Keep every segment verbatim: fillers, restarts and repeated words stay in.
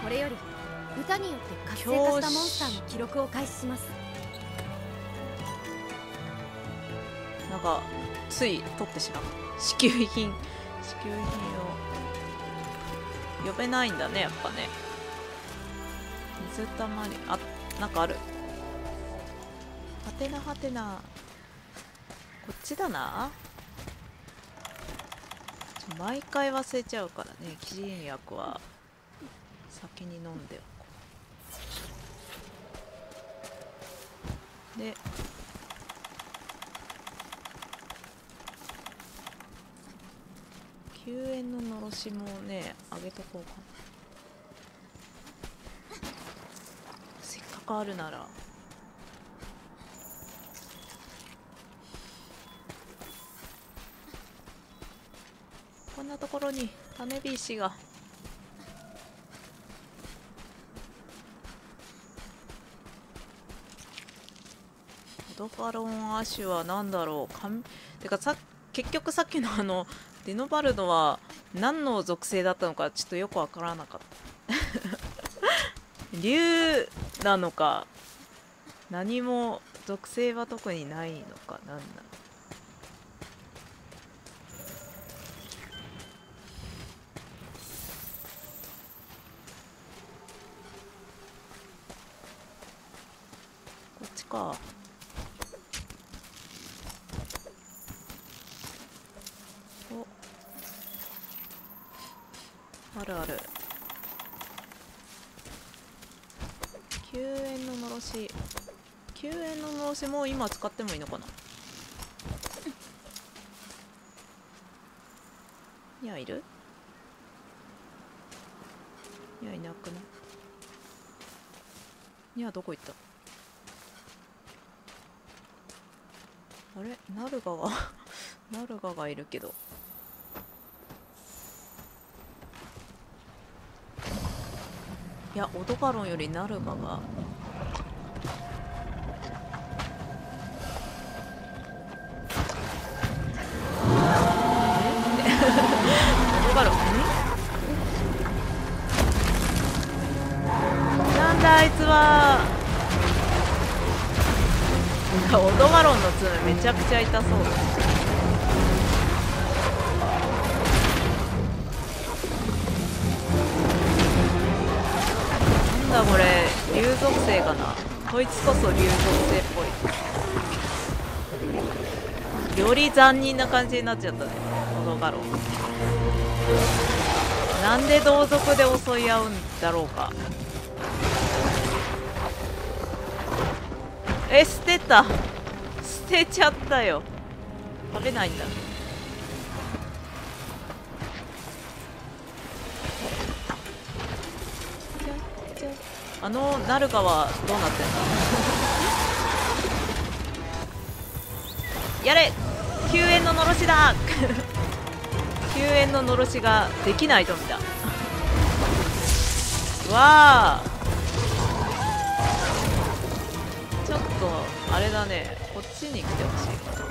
これより歌によって活性化したモンスターの記録を開始します。 なんかつい取ってしまう。支給品支給品を呼べないんだね、やっぱね。水たまり、あ、なんかある。はてなはてな、こっちだな。ちょ毎回忘れちゃうからね、起陣薬は先に飲んでおこう。で救援ののろしもね、あげとこうかな。せっかくあるなら。こんなところに種火石が。オドファロンアシュは何だろう。かんてかさ、結局さっきのあのデノバルドは何の属性だったのかちょっとよくわからなかった竜なのか、何も属性は特にないのか、なんだ。こっちか。お、あるある。救援ののろし、救援ののろしも今使ってもいいのかな。いや、いる？いや、いなくない？いや、どこ行った？あれ、ナルガがナルガがいるけど。いや、オドガロンよりナルガが。オドガロン、ん？なんだあいつは。オドガロンの爪めちゃくちゃ痛そうだ。なんだこれ、竜属性かな。こいつこそ竜属性っぽい。より残忍な感じになっちゃったね、オドガロン。なんで同族で襲い合うんだろうか。え、捨てた。捨てちゃったよ。食べないんだ。あのナルガはどうなってんだ。やれ、救援ののろしだ救援ののろしができないと見た。わあ、ちょっとあれだね、こっちに来てほしいかな。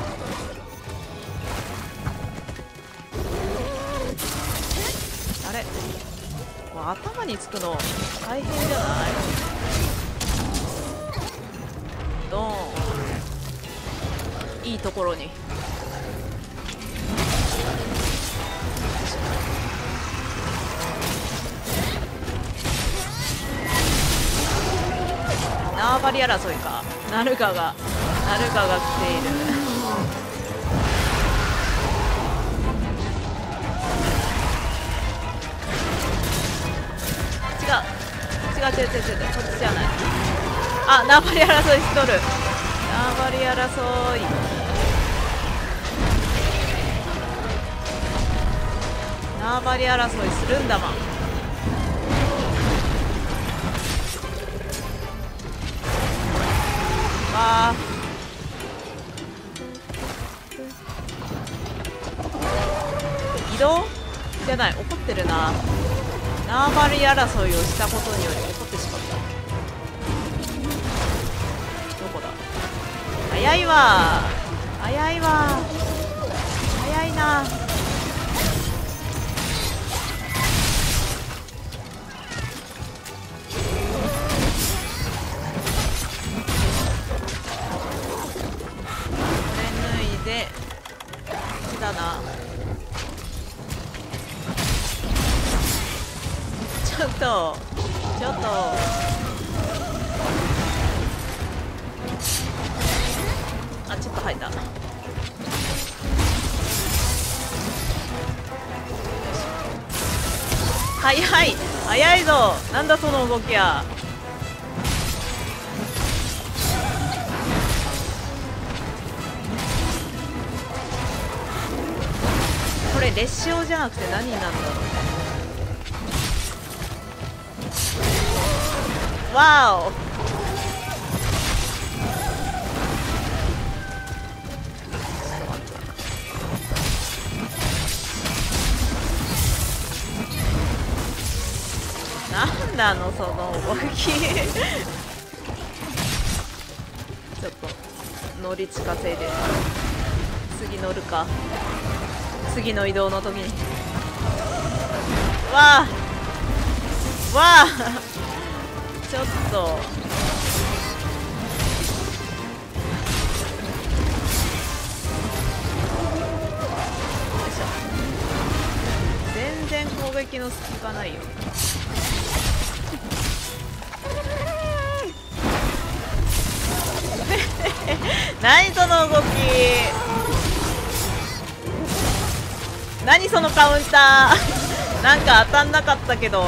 あれ、頭につくの大変じゃない？ドーン、いいところに。縄張り争いか。ナルガがナルガが来ている違う違う違う違う違う、こっちじゃない。あ、縄張り争いしとる。縄張り争い。縄張り争いするんだまん。わあ、移動じゃない、怒ってるな。縄張り争いをしたことにより怒ってしまった。どこだ。早いわ早いわ早いな。 とちょっとあ、ちょっと入った。早い早いぞ。なんだその動きは。これ列車じゃなくて何になるんだろう。わお。なんだあのその動きちょっと乗り近せいで次乗るか。次の移動の時にわあわあちょっとよいしょ。全然攻撃の隙がないよ。何その動き。何そのカウンターなんか当たんなかったけど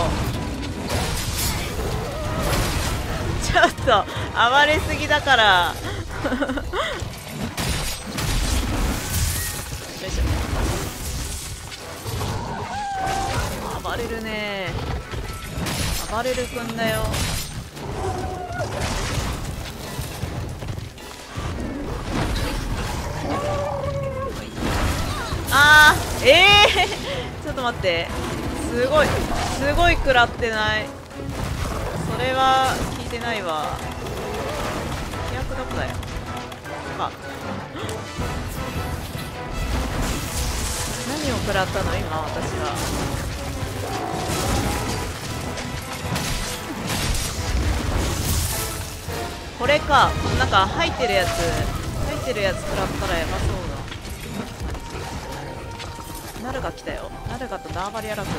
ちょっと暴れすぎだからよいしょ。暴れるね。暴れるくんだよ。あー、えー、ちょっと待って。すごいすごい食らってない。それは聞いてないわ。規約どこだよ。あ、何を食らったの今私が。これか。なんか入ってるやつ入ってるやつ食らったらやばそうだ。ナルガ来たよ。ナルガと縄張り争い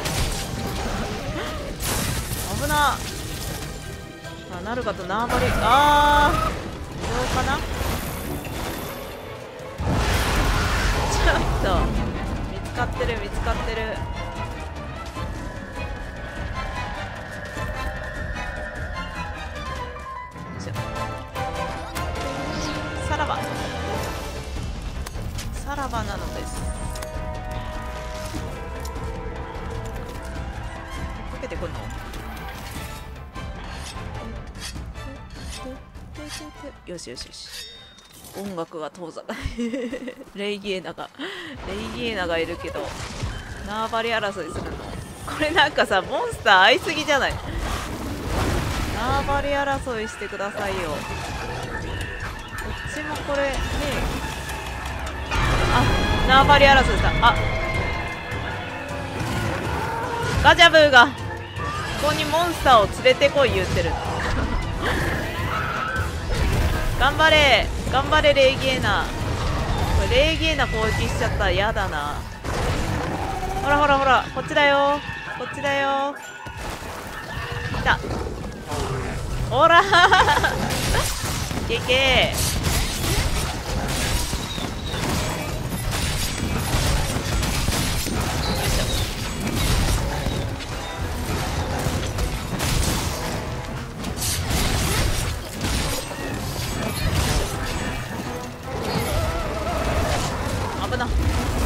危な。あ、ナルガと縄張り、あー移動かな。ちょっと見つかってる見つかってる。よいしょ。さらばさらばなのです。かけてくんの。よしよしよし。音楽が遠ざかレイギエナがレイギエナがいるけど縄張り争いするの。これなんかさモンスター合いすぎじゃない。縄張り争いしてくださいよ。こっちもこれね。あ、縄張り争いした。あ、ガジャブーがここにモンスターを連れてこい言ってる頑張れ頑張れレイギエナ。これレイギエナ攻撃しちゃったら嫌だな。ほらほらほらこっちだよこっちだよ。来た。ほらけけ危な。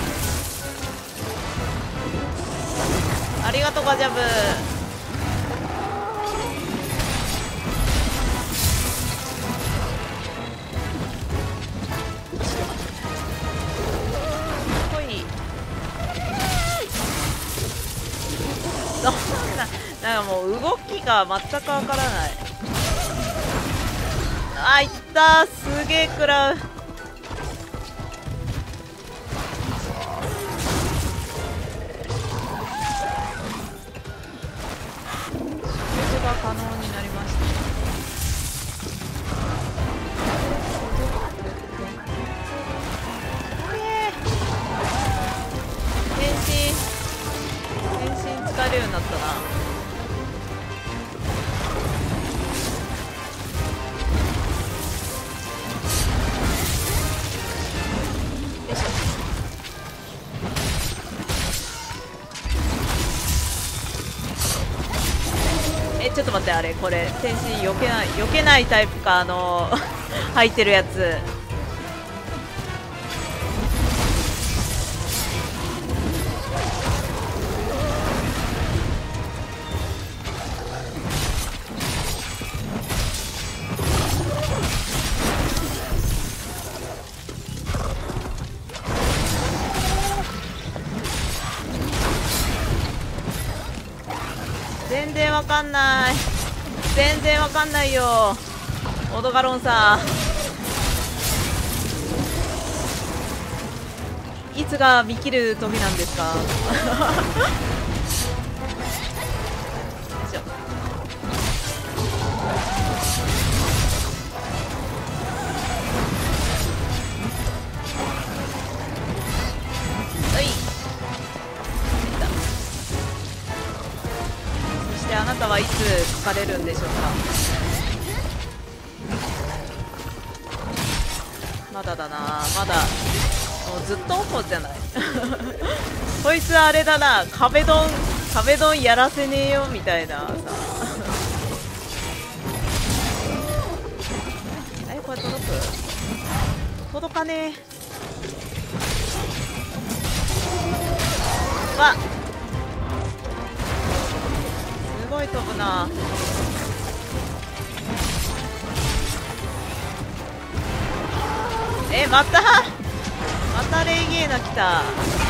ありがとうガジャブ。ほい。そんななんかもう動きが全くわからない。あ、いったー。すげえ食らう。が可能になりました。変身変身使えるようになったな。 えちょっと待って、あれこれ天使避けない避けないタイプか、あの入ってるやつ。全然わかんない、全然わかんないよオドガロンさん。いつが見切る時なんですか？よいしょ。はい、そしてあなたはいつ疲れるんでしょうか？まだだな、まだもうずっとオコじゃないこいつあれだな、壁ドン壁ドンやらせねえよみたいなさえ、これ届く？届かねえ。わっ、すごい飛ぶな。え、またまたレイゲーナ来た。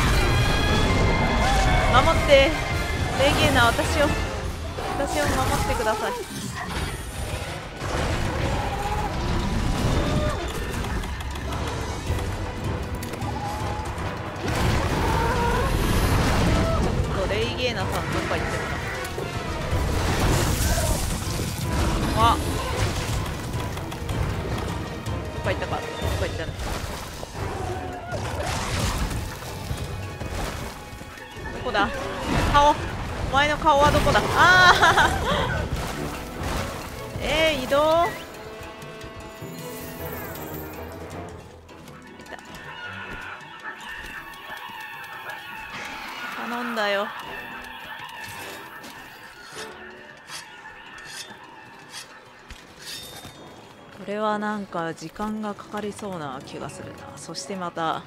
守って、レイゲーナ、私を私を守ってください。ちょっとレイゲーナさんどっか行ってるな。わっ、どっか行ったか、どっか行ったね。どこだ顔、お前の顔はどこだ。ああえー、移動。いた、頼んだよ。これはなんか時間がかかりそうな気がするな。そしてまた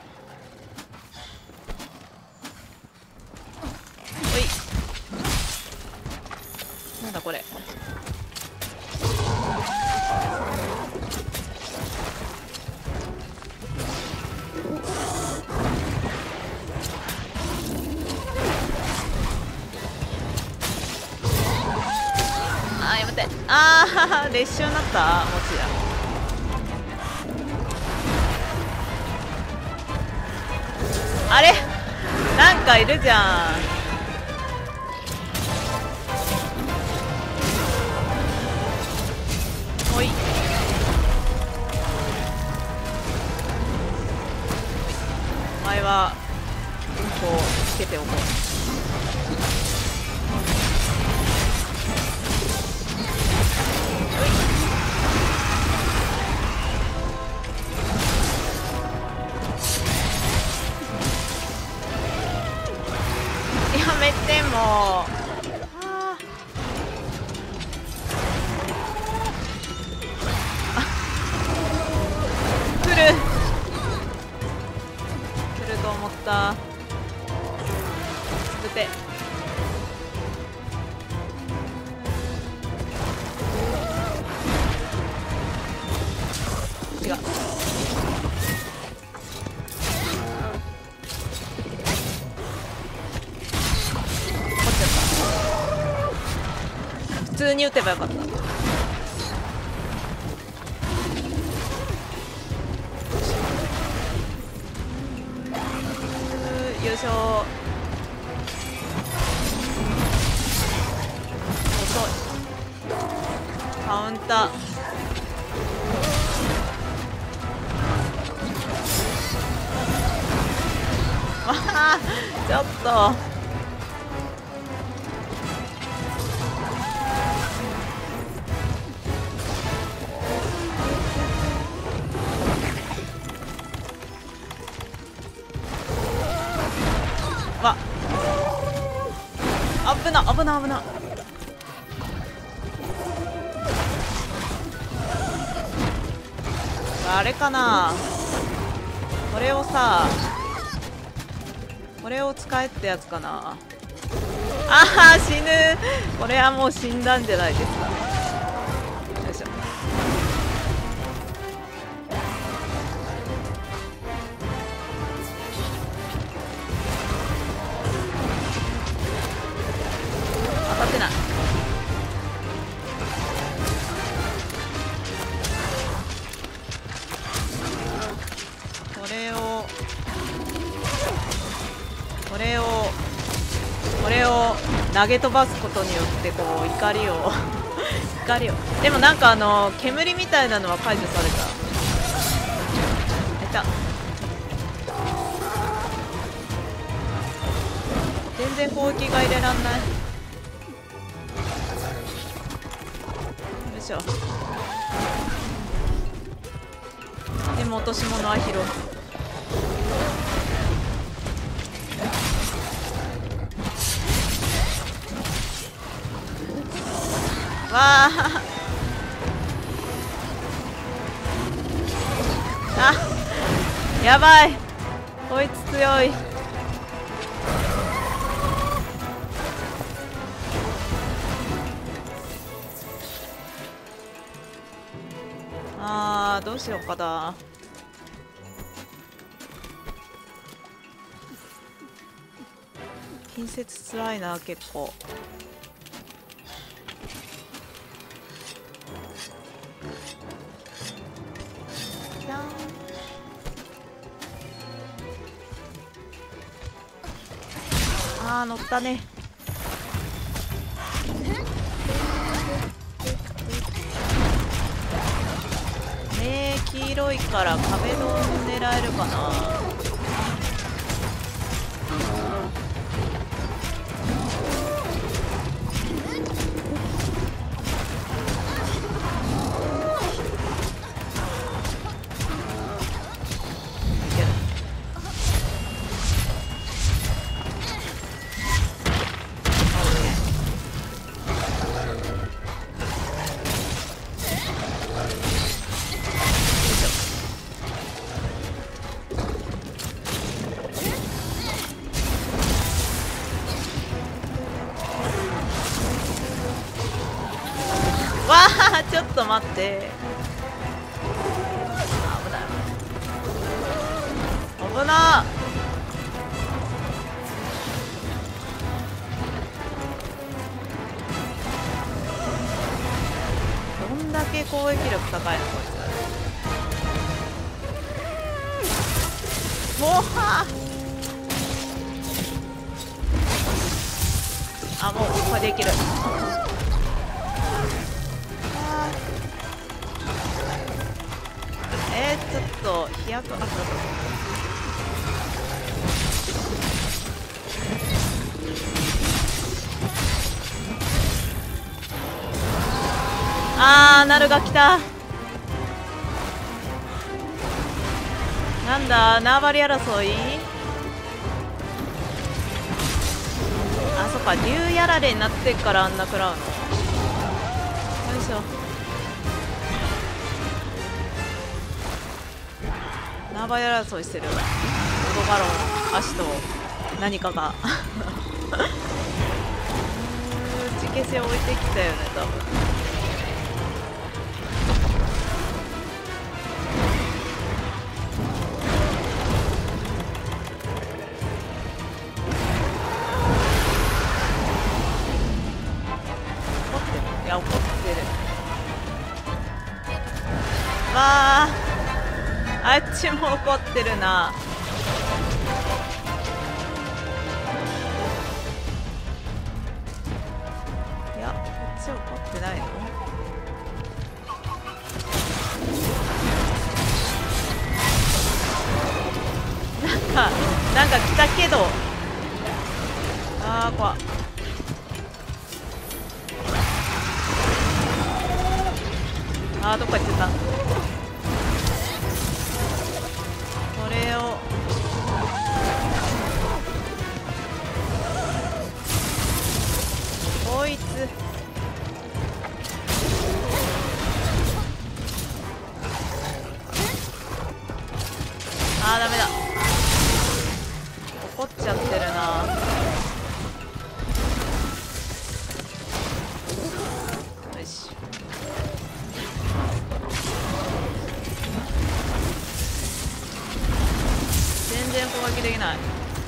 おい、なんだこれ。あー、やめて。ああ列車になった。もちや。あれなんかいるじゃん。おい、お前はこうつけておこう。やめてもう。あ来る来ると思った。つぶて。違う、普通に撃てばよかった。よいしょ。遅い。カウンター。わあちょっとわ、危な危な危な。 あれかな、これをさ、これを使えってやつかな。ああ死ぬ、これはもう死んだんじゃないですか。よいしょ。当たってない。これをこれをこれを投げ飛ばすことによってこう怒りを怒りをでもなんかあの煙みたいなのは解除された。いた。全然攻撃が入れらんない。よいしょ。でも落とし物は拾う。わああ、やばい、こいつ強い。あーどうしようかな。近接つらいな結構。あー乗ったね。ねえ黄色いから壁ドン狙えるかな。わあちょっと待って、危ない危な。どんだけ攻撃力高いのこいつ。もはあもうこれできる。えー、ちょっと飛躍、あ、そうそう。あーナルが来た。なんだ縄張り争い。あそっか竜やられになってっからあんな食らうの。よいしょ。縄張り争いしてる。オドガロン足と何かが打ち消し置いてきたよね多分。いや怒ってる。わああっちも怒ってるな。いやこっち怒ってないの。なんかなんか来たけど、あー怖っ。あーどっか行ってた。これをこいつできない。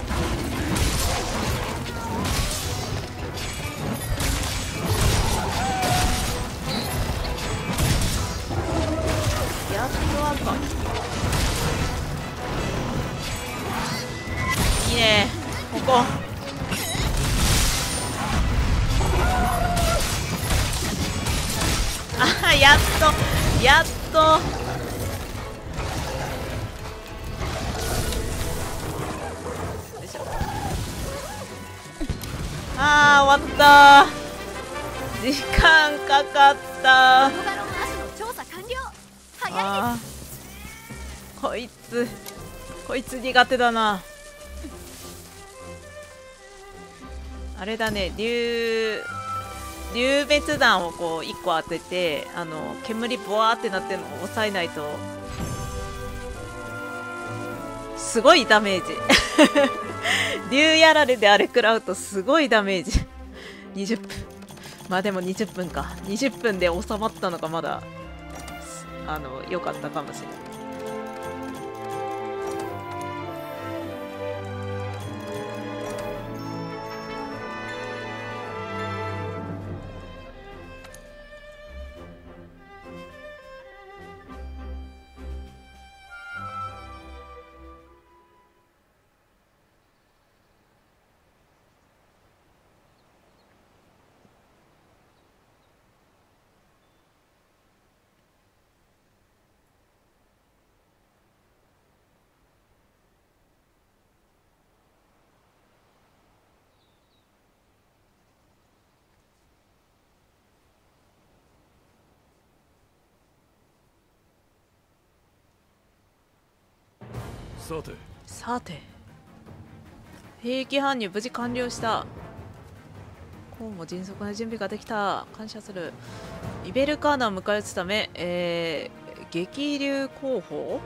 やっと赤いいねここ。あやっとやっとよいしょ。あー終わったー。時間かかったー。あーこいつこいつ苦手だな。あれだね、竜竜滅弾をこういっこ当てて、あの煙ボワーってなってるのを抑えないとすごいダメージ竜やられであれ食らうとすごいダメージにじゅっぷん、まあでもにじゅっぷんか、にじゅっぷんで収まったのがまだあの良かったかもしれない。 さてさて兵役搬入無事完了した。こうも迅速な準備ができた。感謝する。イベルカーナを迎え撃つため、えー、激流候補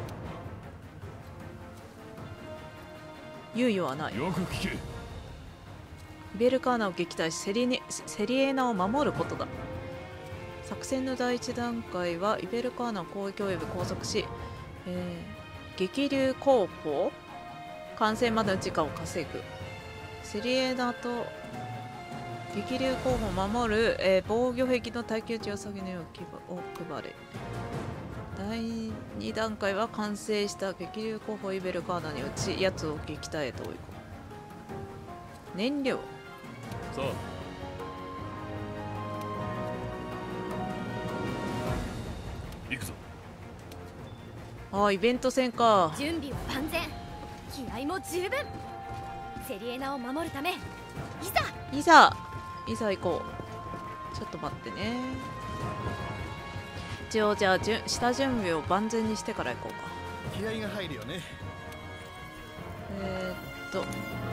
猶予はない。 よく聞け。 イベルカーナを撃退しセリネセリエナを守ることだ。作戦の第一段階はイベルカーナを攻撃及び拘束し、えー、激流候補完成までの時間を稼ぐ。セリエナと激流候補を守る、えー、防御壁の耐久値を下げるようを配れ。だいに段階は完成した激流候補イベルカーナに撃ち奴を撃退へと追い込む。燃料さあ行くぞ。 ああイベント戦か。 準備は万全、気合も十分。セリエナを守るためいざいざいざ行こう。ちょっと待ってね。一応じゃあじゅ下準備を万全にしてから行こうか。 気合が入るよね。 えー、っと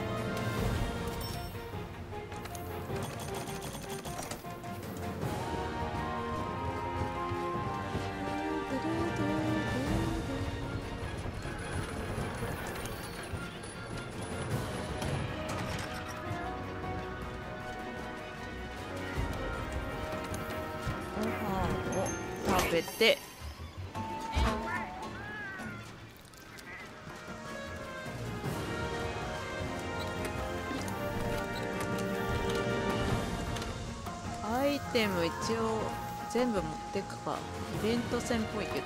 食べてアイテム一応全部持ってくか。イベント戦っぽいけど。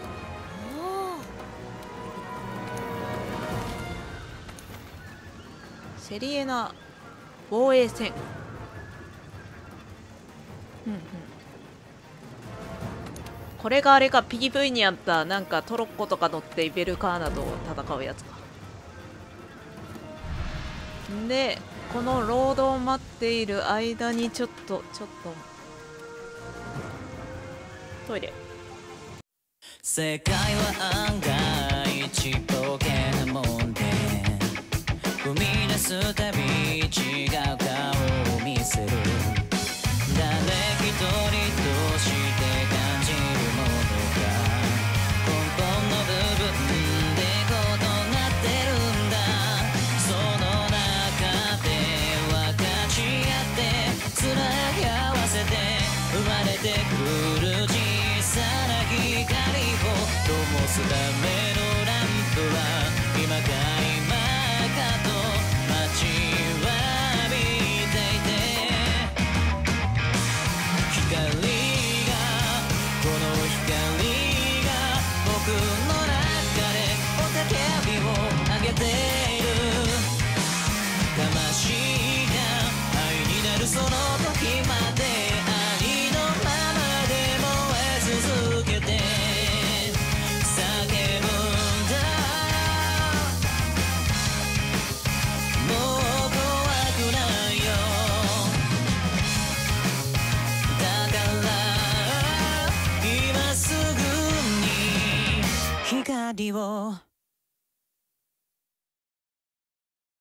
セリエナ防衛戦。うんうん。これがあれか ピーブイ にあったなんかトロッコとか乗ってイベルカーナと戦うやつか。でこのロードを待っている間にちょっとちょっとトイレ。 世界は案外ちっぽけなもんで踏み出すたび違う顔を見せる。誰一人として感じるものが根本の部分で異なってるんだ。その中で分かち合ってつなぎ合わせて生まれてくる小さな光を灯すためのランプは今か今か光を